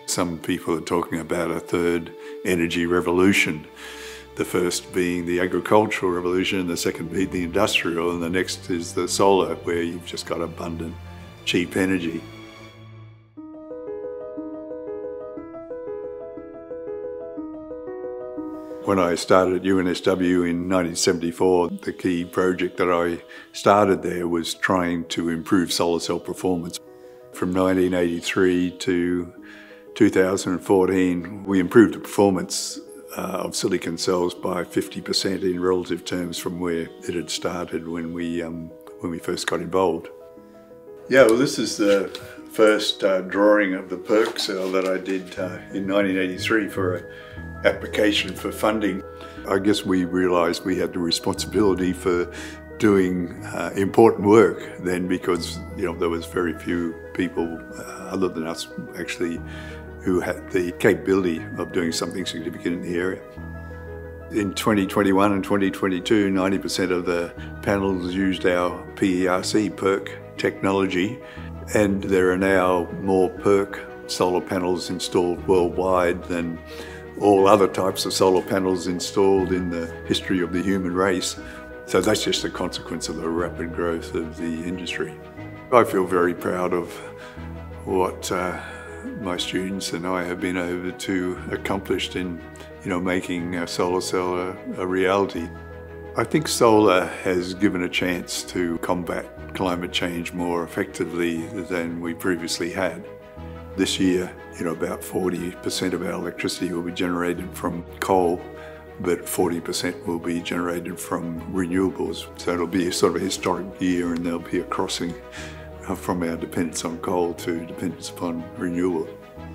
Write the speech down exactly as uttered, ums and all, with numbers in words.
Some people are talking about a third energy revolution. The first being the agricultural revolution, the second being the industrial, and the next is the solar, where you've just got abundant, cheap energy. When I started at U N S W in nineteen seventy-four, the key project that I started there was trying to improve solar cell performance. From nineteen eighty-three to two thousand fourteen, we improved the performance uh, of silicon cells by fifty percent in relative terms from where it had started when we, um, when we first got involved. Yeah, well, this is the first uh, drawing of the PERC cell that I did uh, in nineteen eighty-three for an application for funding. I guess we realised we had the responsibility for doing uh, important work then, because you know there was very few people uh, other than us actually who had the capability of doing something significant in the area. In twenty twenty-one and twenty twenty-two, ninety percent of the panels used our P E R C, PERC technology, and there are now more PERC solar panels installed worldwide than all other types of solar panels installed in the history of the human race. So that's just a consequence of the rapid growth of the industry. I feel very proud of what uh, my students and I have been able to accomplish in you know, making a solar cell a, a reality. I think solar has given a chance to combat climate change more effectively than we previously had. This year, you know, about forty percent of our electricity will be generated from coal, but forty percent will be generated from renewables. So it'll be a sort of a historic year, and there'll be a crossing from our dependence on coal to dependence upon renewable.